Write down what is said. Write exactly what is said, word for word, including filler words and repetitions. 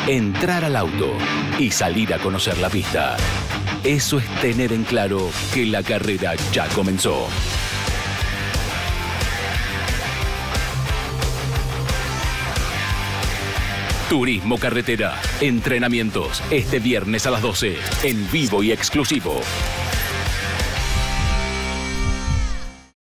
entrar al auto y salir a conocer la pista. Eso es tener en claro que la carrera ya comenzó. Turismo Carretera. Entrenamientos este viernes a las doce. En vivo y exclusivo.